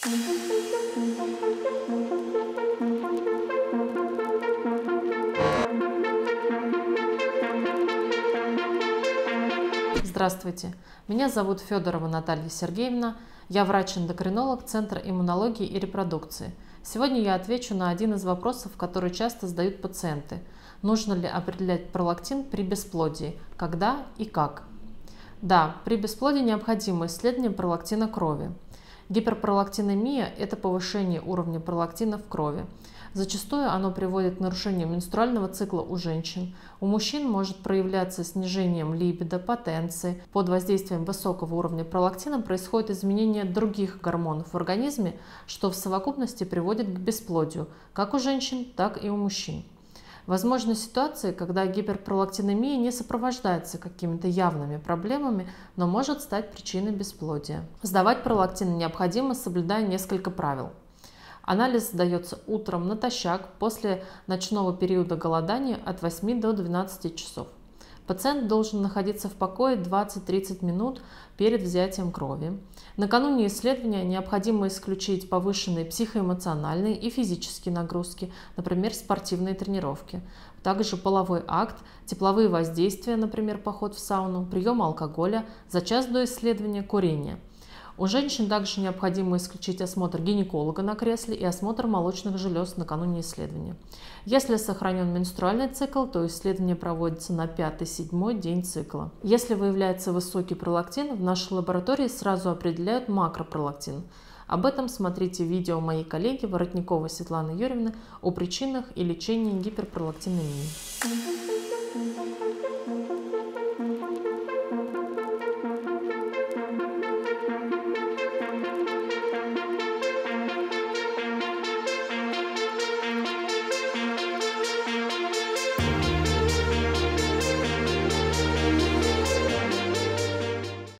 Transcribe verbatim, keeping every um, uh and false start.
Здравствуйте, меня зовут Федорова Наталья Сергеевна, я врач-эндокринолог Центра иммунологии и репродукции. Сегодня я отвечу на один из вопросов, который часто задают пациенты. Нужно ли определять пролактин при бесплодии, когда и как? Да, при бесплодии необходимо исследование пролактина крови. Гиперпролактинемия – это повышение уровня пролактина в крови. Зачастую оно приводит к нарушению менструального цикла у женщин. У мужчин может проявляться снижением либидо, потенции. Под воздействием высокого уровня пролактина происходит изменение других гормонов в организме, что в совокупности приводит к бесплодию, как у женщин, так и у мужчин. Возможны ситуации, когда гиперпролактинемия не сопровождается какими-то явными проблемами, но может стать причиной бесплодия. Сдавать пролактин необходимо, соблюдая несколько правил. Анализ сдается утром натощак после ночного периода голодания от восьми до двенадцати часов. Пациент должен находиться в покое двадцать-тридцать минут перед взятием крови. Накануне исследования необходимо исключить повышенные психоэмоциональные и физические нагрузки, например, спортивные тренировки. Также половой акт, тепловые воздействия, например, поход в сауну, прием алкоголя, за час до исследования курение. У женщин также необходимо исключить осмотр гинеколога на кресле и осмотр молочных желез накануне исследования. Если сохранен менструальный цикл, то исследование проводится на пятый-седьмой день цикла. Если выявляется высокий пролактин, в нашей лаборатории сразу определяют макропролактин. Об этом смотрите видео моей коллеги Воротниковой Светланы Юрьевны о причинах и лечении гиперпролактинемии.